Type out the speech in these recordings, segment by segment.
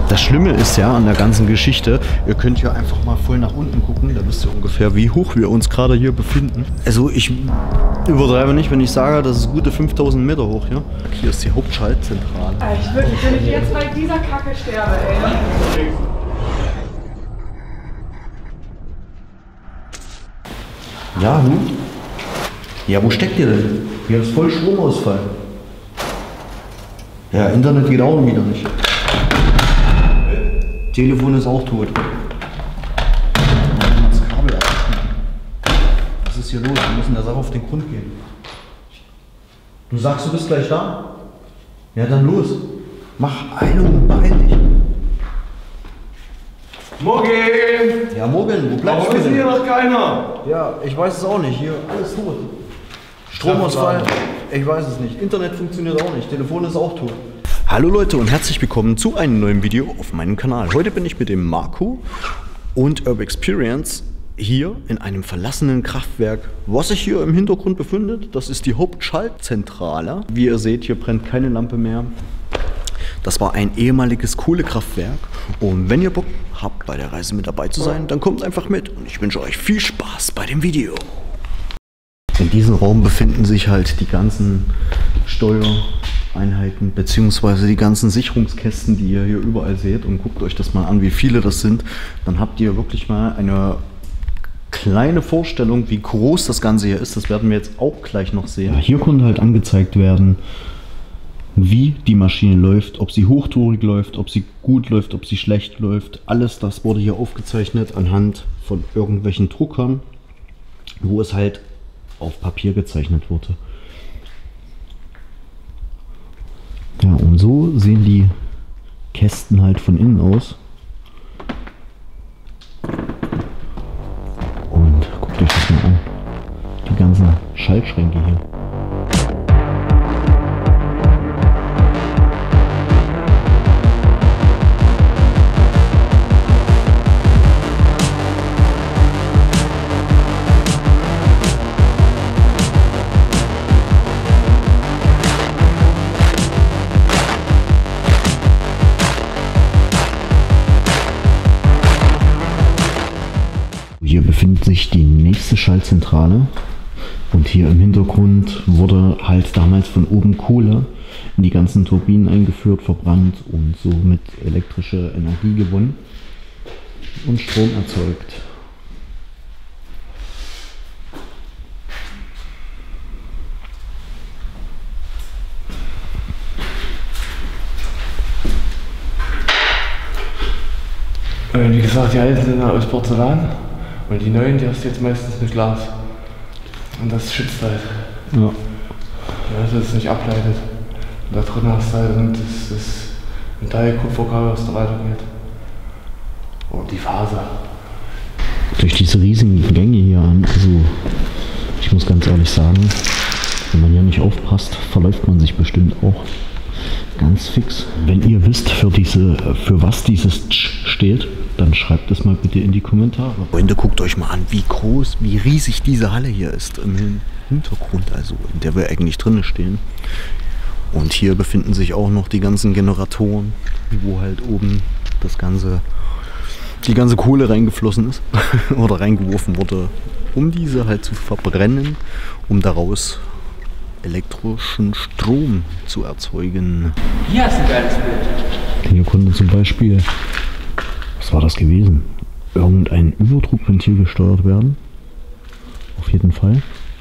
Das Schlimme ist ja an der ganzen Geschichte, ihr könnt ja einfach mal voll nach unten gucken, da wisst ihr ungefähr, wie hoch wir uns gerade hier befinden. Also ich übertreibe nicht, wenn ich sage, das ist gute 5000 Meter hoch hier. Hier ist die Hauptschaltzentrale. Ich würde, wenn ich jetzt bei dieser Kacke sterbe, ey. Ja, Ja, wo steckt ihr denn? Hier ist voll Stromausfall. Ja, Internet geht auch wieder nicht. Telefon ist auch tot. Das Kabel abschneiden. Was ist hier los? Wir müssen der Sache auf den Grund gehen. Du sagst, du bist gleich da? Ja, dann los. Mach Eilung, beeil dich. Morgen! Ja, morgen, wo bleibst Warum du ist denn? hier noch keiner? Ja, ich weiß es auch nicht. Hier, alles tot. Stromausfall, ich weiß es nicht. Internet funktioniert auch nicht. Telefon ist auch tot. Hallo Leute und herzlich willkommen zu einem neuen Video auf meinem Kanal. Heute bin ich mit dem Marco und Urbexperience hier in einem verlassenen Kraftwerk. Was sich hier im Hintergrund befindet, das ist die Hauptschaltzentrale. Wie ihr seht, hier brennt keine Lampe mehr. Das war ein ehemaliges Kohlekraftwerk. Und wenn ihr Bock habt, bei der Reise mit dabei zu sein, dann kommt einfach mit. Und ich wünsche euch viel Spaß bei dem Video. In diesem Raum befinden sich halt die ganzen Steuereinheiten bzw. die ganzen Sicherungskästen, die ihr hier überall seht. Und guckt euch das mal an, wie viele das sind. Dann habt ihr wirklich mal eine kleine Vorstellung, wie groß das Ganze hier ist. Das werden wir jetzt auch gleich noch sehen. Ja, hier konnte halt angezeigt werden, wie die Maschine läuft, ob sie hochtourig läuft, ob sie gut läuft, ob sie schlecht läuft. Alles das wurde hier aufgezeichnet anhand von irgendwelchen Druckern, wo es halt auf Papier gezeichnet wurde. Ja, und so sehen die Kästen halt von innen aus. Und guckt euch das mal an. Die ganzen Schaltschränke hier. Hier befindet sich die nächste Schaltzentrale und hier im Hintergrund wurde halt damals von oben Kohle in die ganzen Turbinen eingeführt, verbrannt und somit elektrische Energie gewonnen und Strom erzeugt. Wie gesagt, die alten sind aus Porzellan. Und die neuen, die hast du jetzt meistens mit Glas. Und das schützt halt. Ja. Ja, dass es nicht ableitet. Und da drin hast du halt das Metall-Kupferkabel, was da weitergeht. Und die Faser. Durch diese riesigen Gänge hier an, also ich muss ganz ehrlich sagen, wenn man hier nicht aufpasst, verläuft man sich bestimmt auch ganz fix. Wenn ihr wisst, für was dieses steht, dann schreibt es mal bitte in die Kommentare. Freunde, guckt euch mal an, wie groß, wie riesig diese Halle hier ist im Hintergrund, also in der wir eigentlich drinnen stehen. Und hier befinden sich auch noch die ganzen Generatoren, wo halt oben die ganze Kohle reingeflossen ist oder reingeworfen wurde, um diese halt zu verbrennen, um daraus elektrischen Strom zu erzeugen. Hier ist ein geiles Bild. Hier konnte zum Beispiel, was war das gewesen? Irgendein Überdruckventil gesteuert werden. Auf jeden Fall.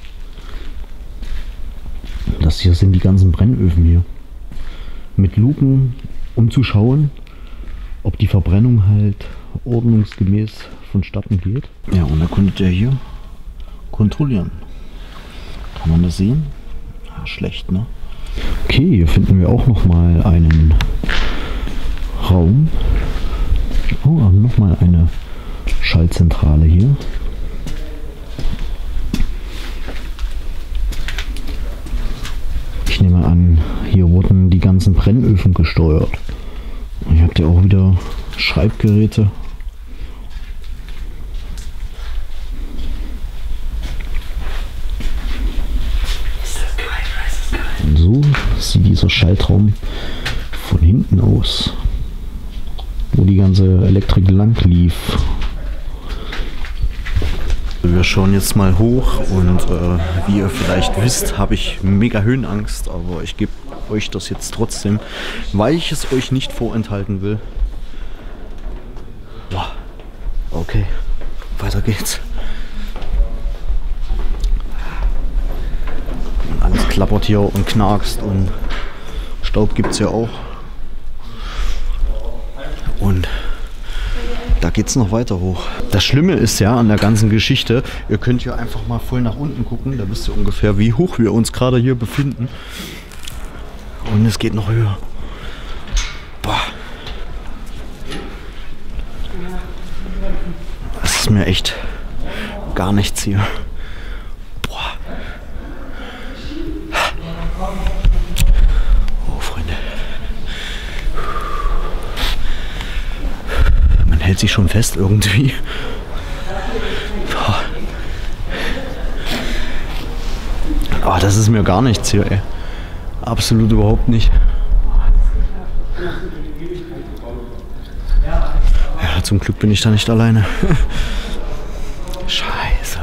Das hier sind die ganzen Brennöfen hier. Mit Lupen, um zu schauen, ob die Verbrennung halt ordnungsgemäß vonstatten geht. Ja, und da konntet ihr hier kontrollieren. Kann man das sehen? Ja, schlecht, ne? Okay, hier finden wir auch noch mal einen Raum. Oh, nochmal eine Schaltzentrale hier. Ich nehme an, hier wurden die ganzen Brennöfen gesteuert. Hier habt ihr auch wieder Schreibgeräte. Und so sieht dieser Schaltraum von hinten aus. wo die ganze Elektrik lang lief. Wir schauen jetzt mal hoch und wie ihr vielleicht wisst, habe ich mega Höhenangst, aber ich gebe euch das jetzt trotzdem, weil ich es euch nicht vorenthalten will. Boah. Okay, weiter geht's. Und alles klappert hier und knackst und Staub gibt es ja auch. Und da geht es noch weiter hoch. Das Schlimme ist ja an der ganzen Geschichte, ihr könnt ja einfach mal voll nach unten gucken, da wisst ihr ungefähr, wie hoch wir uns gerade hier befinden. Und es geht noch höher. Boah. Das ist mir echt gar nichts hier. Boah. Oh, Freunde. Man hält sich schon fest irgendwie. Boah. Ah, das ist mir gar nichts hier, ey. Absolut überhaupt nicht. Ja, zum Glück bin ich da nicht alleine. Scheiße.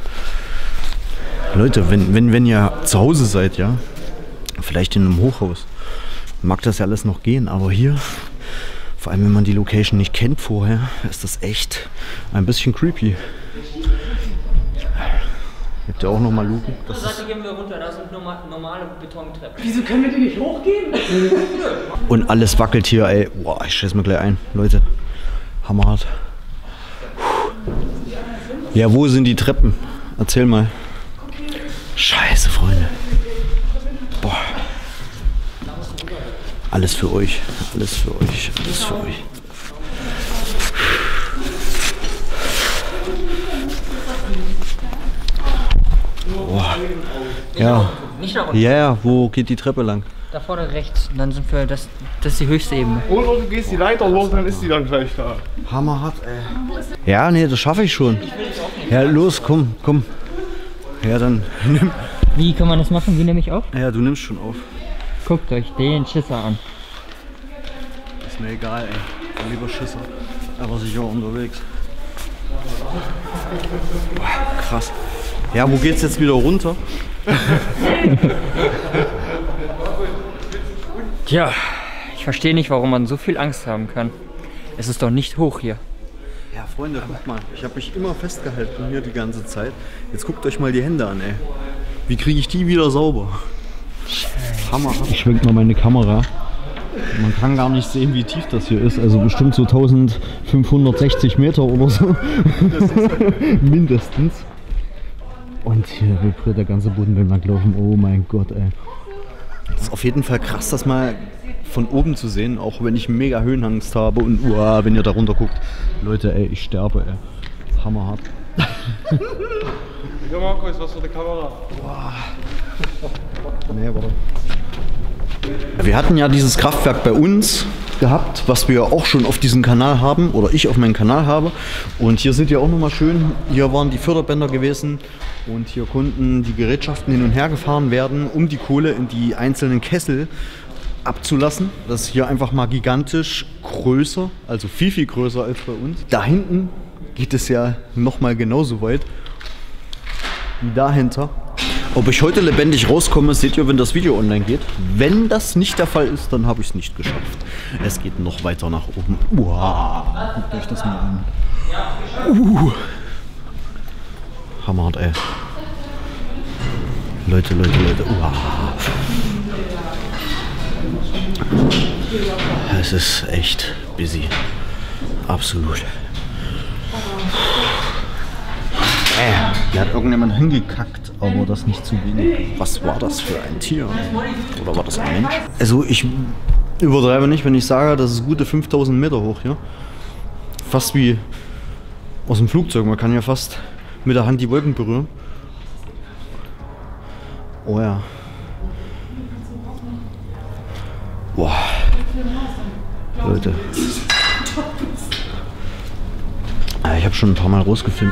Leute, wenn ihr zu Hause seid, ja, vielleicht in einem Hochhaus, mag das ja alles noch gehen, aber hier, vor allem wenn man die Location nicht kennt vorher, ist das echt ein bisschen creepy. Habt ihr auch noch mal Luken? Zur Seite gehen wir runter, da sind normale Betontreppen. Wieso können wir denn nicht hochgehen? Und alles wackelt hier, ey. Boah, ich scheiß mir gleich ein. Leute, hammerhart. Ja, wo sind die Treppen? Erzähl mal. Scheiße, Freunde. Boah. Alles für euch. Alles für euch. Alles für euch. Boah. Ja. Nicht nach unten. Ja, yeah, wo geht die Treppe lang? Da vorne rechts. Und dann sind wir, das ist die höchste Ebene. Oder du gehst die Leiter hoch, dann ist die dann gleich da. Hammerhart, ey. Ja, nee, das schaffe ich schon. Ja, los, komm, komm. Ja, dann nimm. Wie kann man das machen? Wie nehme ich auf? Ja, du nimmst schon auf. Guckt euch den Schisser an. Ist mir egal, ey. Lieber Schisser. Aber sicher unterwegs. Boah, krass. Ja, wo geht's jetzt wieder runter? Tja, ich verstehe nicht, warum man so viel Angst haben kann. Es ist doch nicht hoch hier. Ja, Freunde, guckt mal. Ich habe mich immer festgehalten hier die ganze Zeit. Jetzt guckt euch mal die Hände an, ey. Wie kriege ich die wieder sauber? Hammer. Ich schwenk mal meine Kamera. Man kann gar nicht sehen, wie tief das hier ist. Also bestimmt so 1560 Meter oder so. Mindestens. Und hier wird der ganze Boden lang laufen. Oh mein Gott, ey. Das ist auf jeden Fall krass, das mal von oben zu sehen, auch wenn ich mega Höhenangst habe und wenn ihr da runter guckt. Leute, ey, ich sterbe, ey. Hammerhart. Ja, Markus, was für eine Kamera? Boah. Nee, warte. Wir hatten ja dieses Kraftwerk bei uns gehabt, was wir auch schon auf diesem Kanal haben, oder ich auf meinem Kanal habe. Und hier sind ja auch nochmal schön, hier waren die Förderbänder gewesen und hier konnten die Gerätschaften hin und her gefahren werden, um die Kohle in die einzelnen Kessel abzulassen. Das ist hier einfach mal gigantisch größer, also viel, viel größer als bei uns. Da hinten geht es ja nochmal genauso weit wie dahinter. Ob ich heute lebendig rauskomme, seht ihr, wenn das Video online geht. Wenn das nicht der Fall ist, dann habe ich es nicht geschafft. Es geht noch weiter nach oben. Wow. Guckt euch das mal an. Hammerhart, ey. Leute. Es ist echt busy. Absolut. Hier hat irgendjemand hingekackt, aber das nicht zu wenig. Was war das für ein Tier? Oder war das ein Mensch? Also ich übertreibe nicht, wenn ich sage, das ist gute 5000 Meter hoch hier. Fast wie aus dem Flugzeug. Man kann ja fast mit der Hand die Wolken berühren. Oh ja. Boah. Leute. Ich habe schon ein paar Mal rausgefilmt.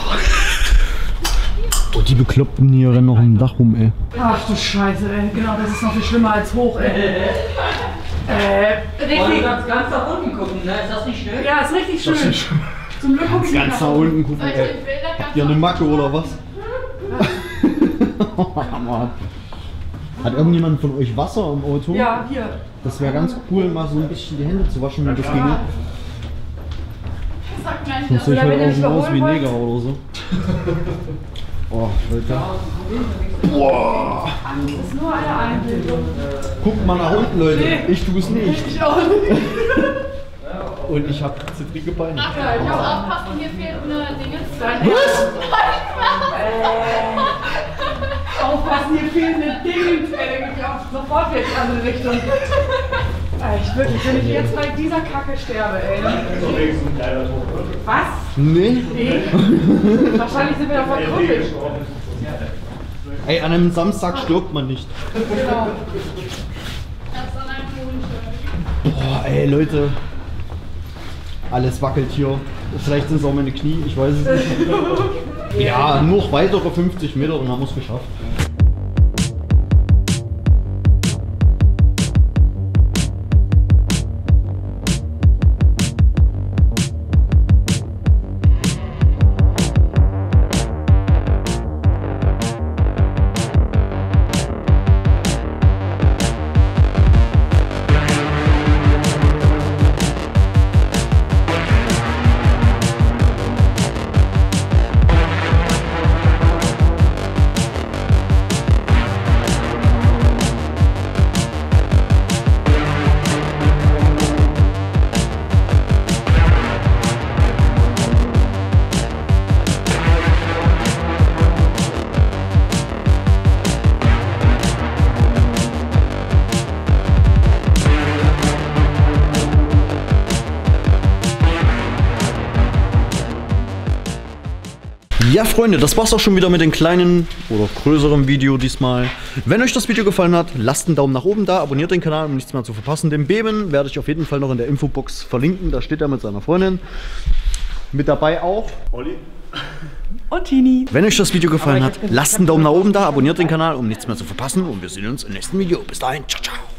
Oh, die Bekloppten hier rennen noch im Dach rum, ey. Ach du Scheiße, ey. Genau, das ist noch viel schlimmer als hoch, ey. Richtig. Ganz nach unten gucken, ne? Ist das nicht schön? Ja, ist richtig schön. Zum Glück gucke ich nicht Ganz nach unten gucken. Habt ihr eine Macke oder was? Mann. Hat irgendjemand von euch Wasser im Auto? Ja, hier. Das wäre ganz cool, mal so ein bisschen die Hände zu waschen, wenn das ginge. Sonst sehe ich Oder wenn heute ihr auch nicht aus wie überholen Neger oder so. Oh, Leute. Boah. Das ist nur eine Einbildung. Guckt mal nach unten, Leute. Ich tue es nicht. Ich auch nicht. Und ich habe zittrige Beine. Ja, ich Ich auch. muss aufpassen, hier fehlt eine Dinge. Aufpassen, hier fehlen eine Dinge. Dann gehe ich auch sofort wieder in die andere Richtung. Ich wirklich, wenn ich jetzt bei dieser Kacke sterbe, ey. Was? Nee. Nee? Wahrscheinlich sind wir da verkrüppelt. Ey, an einem Samstag stirbt man nicht. Genau. Das ist an einem Mond. Boah, ey, Leute. Alles wackelt hier. Vielleicht sind es auch meine Knie, ich weiß es nicht. Ja, noch weitere 50 Meter und haben wir es geschafft. Ja, Freunde, das war's auch schon wieder mit dem kleinen oder größeren Video diesmal. Wenn euch das Video gefallen hat, lasst einen Daumen nach oben da, abonniert den Kanal, um nichts mehr zu verpassen. Den Beben werde ich auf jeden Fall noch in der Infobox verlinken, da steht er mit seiner Freundin. Mit dabei auch Olli Und Tini. Wenn euch das Video gefallen hat, lasst einen Daumen nach oben da, abonniert den Kanal, um nichts mehr zu verpassen und wir sehen uns im nächsten Video. Bis dahin, ciao, ciao.